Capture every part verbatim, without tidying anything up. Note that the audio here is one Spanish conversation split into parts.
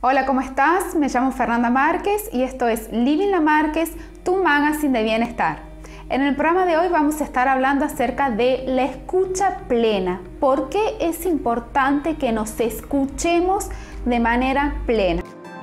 Hola, ¿cómo estás? Me llamo Fernanda Márquez y esto es Living La Márquez, tu magazine de bienestar. En el programa de hoy vamos a estar hablando acerca de la escucha plena. ¿Por qué es importante que nos escuchemos de manera plena?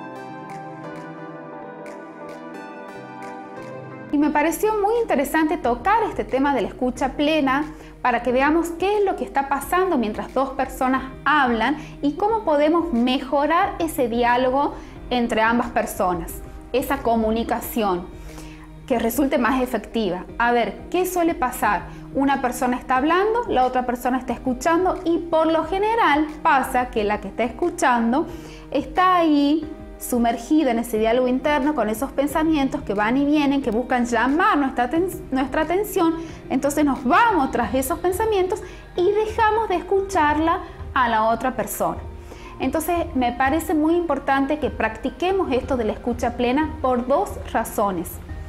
Y me pareció muy interesante tocar este tema de la escucha plena para que veamos qué es lo que está pasando mientras dos personas hablan y cómo podemos mejorar ese diálogo entre ambas personas, esa comunicación que resulte más efectiva. A ver, ¿qué suele pasar? Una persona está hablando, la otra persona está escuchando y por lo general pasa que la que está escuchando está ahí sumergida en ese diálogo interno con esos pensamientos que van y vienen, que buscan llamar nuestra, nuestra atención. Entonces nos vamos tras esos pensamientos y dejamos de escucharla a la otra persona. Entonces me parece muy importante que practiquemos esto de la escucha plena por dos razones.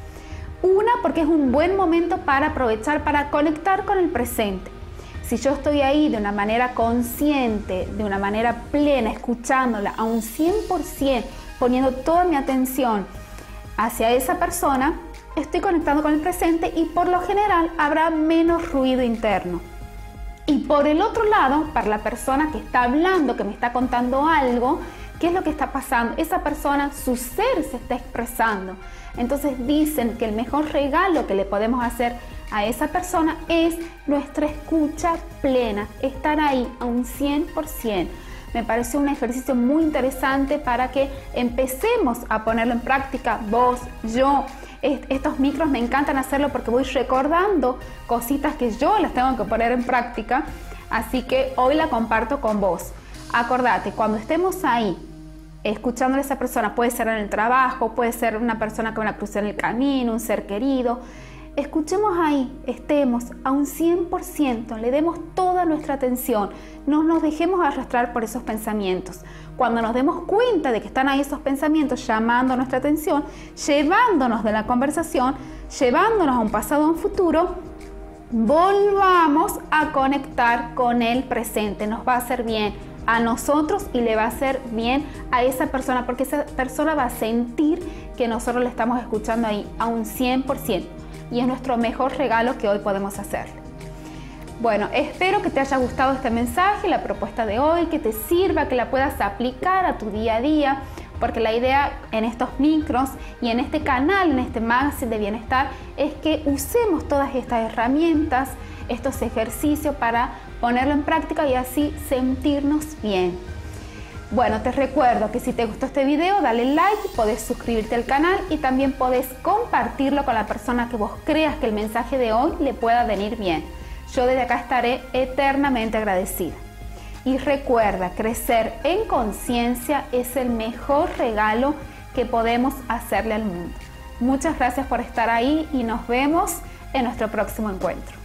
Una, porque es un buen momento para aprovechar, para conectar con el presente. Si yo estoy ahí de una manera consciente, de una manera plena, escuchándola a un cien por ciento, poniendo toda mi atención hacia esa persona, estoy conectando con el presente y por lo general habrá menos ruido interno. Y por el otro lado, para la persona que está hablando, que me está contando algo, ¿qué es lo que está pasando? Esa persona, su ser se está expresando. Entonces dicen que el mejor regalo que le podemos hacer a esa persona es nuestra escucha plena, estar ahí a un cien por ciento. Me pareció un ejercicio muy interesante para que empecemos a ponerlo en práctica, vos, yo. Estos micros me encantan hacerlo porque voy recordando cositas que yo las tengo que poner en práctica, así que hoy la comparto con vos. Acordate, cuando estemos ahí, escuchando a esa persona, puede ser en el trabajo, puede ser una persona que va a cruzar en el camino, un ser querido, escuchemos ahí, estemos a un cien por ciento, le demos toda nuestra atención, no nos dejemos arrastrar por esos pensamientos. Cuando nos demos cuenta de que están ahí esos pensamientos llamando nuestra atención, llevándonos de la conversación, llevándonos a un pasado o un futuro, volvamos a conectar con el presente. Nos va a hacer bien a nosotros y le va a hacer bien a esa persona, porque esa persona va a sentir que nosotros le estamos escuchando ahí a un cien por ciento. Y es nuestro mejor regalo que hoy podemos hacerle. Bueno, espero que te haya gustado este mensaje, la propuesta de hoy, que te sirva, que la puedas aplicar a tu día a día, porque la idea en estos micros y en este canal, en este magazine de bienestar, es que usemos todas estas herramientas, estos ejercicios para ponerlo en práctica y así sentirnos bien. Bueno, te recuerdo que si te gustó este video, dale like, podés suscribirte al canal y también podés compartirlo con la persona que vos creas que el mensaje de hoy le pueda venir bien. Yo desde acá estaré eternamente agradecida. Y recuerda, crecer en conciencia es el mejor regalo que podemos hacerle al mundo. Muchas gracias por estar ahí y nos vemos en nuestro próximo encuentro.